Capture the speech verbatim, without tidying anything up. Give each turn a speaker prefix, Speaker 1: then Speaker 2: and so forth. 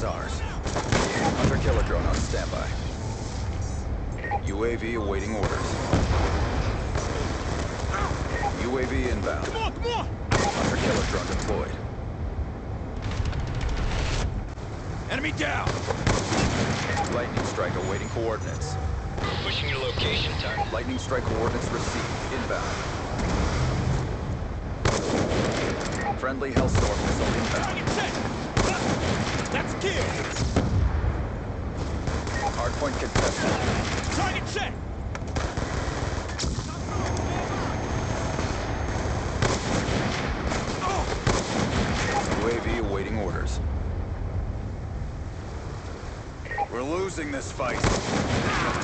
Speaker 1: is ours. Hunter killer drone on standby. U A V awaiting orders. U A V inbound.
Speaker 2: Come on, come on!
Speaker 1: Hunter killer drone deployed.
Speaker 2: Enemy down!
Speaker 1: Lightning strike awaiting coordinates.
Speaker 3: We're pushing your location, target.
Speaker 1: Lightning strike coordinates received. Inbound. Friendly Hellstorm missile inbound.
Speaker 2: Target check! That's kill!
Speaker 1: Hardpoint contested.
Speaker 2: Target check!
Speaker 1: U A V awaiting orders. We're losing this fight.